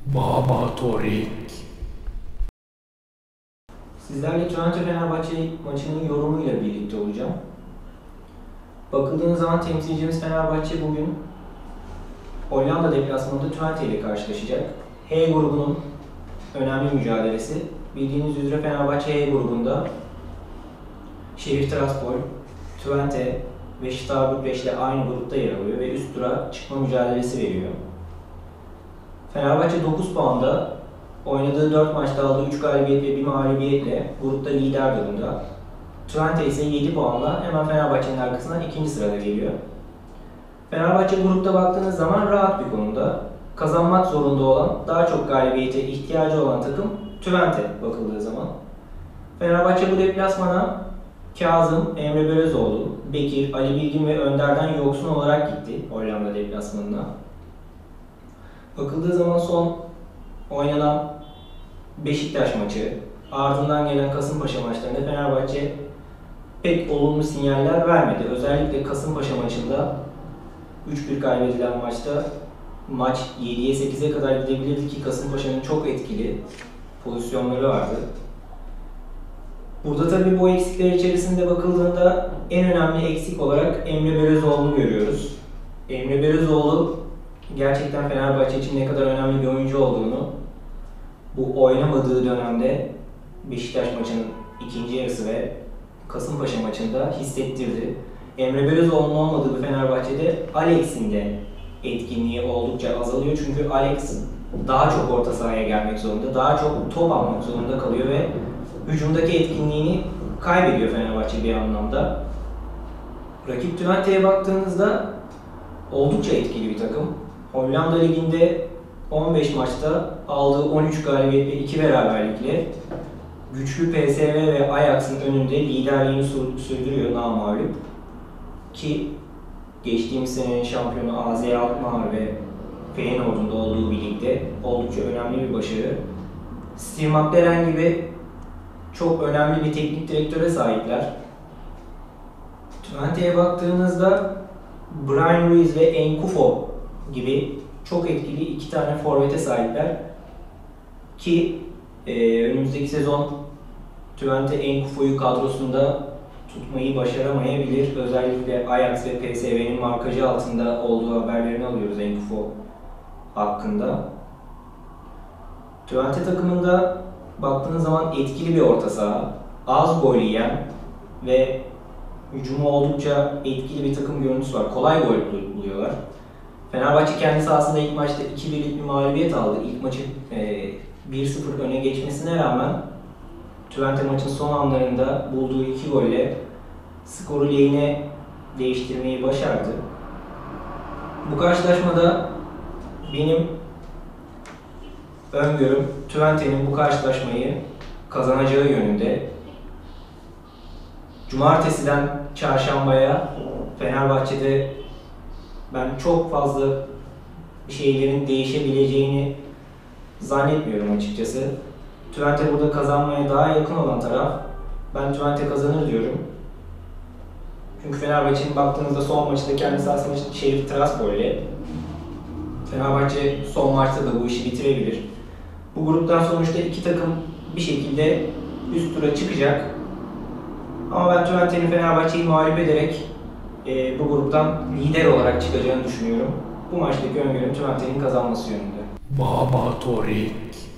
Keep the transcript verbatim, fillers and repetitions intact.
Baba Torik. Sizlerle Twente-Fenerbahçe maçının yorumuyla birlikte olacağım. Bakıldığınız zaman temsilcimiz Fenerbahçe bugün Hollanda deplasmanında Twente ile karşılaşacak. H grubunun önemli mücadelesi. Bildiğiniz üzere Fenerbahçe H grubunda Şehir Tiraspol, Twente ve Steaua Bükreş ile aynı grupta yer alıyor ve üst tura çıkma mücadelesi veriyor. Fenerbahçe dokuz puanda, oynadığı dört maçta aldığı üç galibiyet ve bir mağlubiyetle grupta lider durumda. Twente ise yedi puanla hemen Fenerbahçe'nin arkasından ikinci sırada geliyor. Fenerbahçe grupta baktığınız zaman rahat bir konumda. Kazanmak zorunda olan, daha çok galibiyete ihtiyacı olan takım Twente bakıldığı zaman. Fenerbahçe bu deplasmana Kazım, Emre Belözoğlu, Bekir, Ali Bilgin ve Önder'den yoksun olarak gitti Hollanda deplasmanına. Bakıldığı zaman son oynanan Beşiktaş maçı, ardından gelen Kasımpaşa maçlarında Fenerbahçe pek olumlu sinyaller vermedi. Özellikle Kasımpaşa maçında üç bir kaybedilen maçta maç yediye sekize kadar gidebilirdi ki Kasımpaşa'nın çok etkili pozisyonları vardı. Burada tabii bu eksikler içerisinde bakıldığında en önemli eksik olarak Emre Belözoğlu'nu görüyoruz. Emre Belözoğlu gerçekten Fenerbahçe için ne kadar önemli bir oyuncu olduğunu bu oynamadığı dönemde Beşiktaş maçının ikinci yarısı ve Kasımpaşa maçında hissettirdi. Emre Belözoğlu'nun olmadığı bir Fenerbahçe'de Alex'in de etkinliği oldukça azalıyor. Çünkü Alex daha çok orta sahaya gelmek zorunda, daha çok top almak zorunda kalıyor ve hücumdaki etkinliğini kaybediyor Fenerbahçe bir anlamda. Rakip Twente'ye baktığınızda oldukça etkili bir takım. Hollanda Ligi'nde on beş maçta aldığı on üç galibiyet ve iki beraberlikle güçlü P S V ve Ajax'ın önünde liderliğini sürdürüyor namağlup. Ki geçtiğimiz senenin şampiyonu A Z Alkmaar ve Feyenoord'un da olduğu bir ligde oldukça önemli bir başarı. Steve McLaren gibi çok önemli bir teknik direktöre sahipler. Twente'ye baktığınızda Bryan Ruiz ve Enkufo gibi çok etkili iki tane forvete sahipler ki e, önümüzdeki sezon Twente Enkufo'yu kadrosunda tutmayı başaramayabilir. Özellikle Ajax ve P S V'nin markajı altında olduğu haberlerini alıyoruz Enkufo hakkında. Twente takımında baktığınız zaman etkili bir orta saha, az gol yiyen ve hücumu oldukça etkili bir takım görüntüsü var. Kolay gol buluyorlar. Fenerbahçe kendi sahasında ilk maçta iki birlik bir mağlubiyet aldı. İlk maçı e, bir sıfır öne geçmesine rağmen Twente maçın son anlarında bulduğu iki golle skoru lehine değiştirmeyi başardı. Bu karşılaşmada benim öngörüm Twente'nin bu karşılaşmayı kazanacağı yönünde. Cumartesiden çarşambaya Fenerbahçe'de ben çok fazla şeylerin değişebileceğini zannetmiyorum açıkçası. Twente burada kazanmaya daha yakın olan taraf. Ben Twente kazanır diyorum. Çünkü Fenerbahçe'nin baktığınızda son maçta kendi sahasında Şehir Tiraspol ile Fenerbahçe son maçta da bu işi bitirebilir. Bu gruptan sonuçta iki takım bir şekilde üst tura çıkacak. Ama ben Twente'nin Fenerbahçe'yi mağlup ederek e, bu gruptan lider olarak çıkacağını düşünüyorum. Bu maçtaki öngörüm Twente'nin kazanması yönünde. Baba Torik.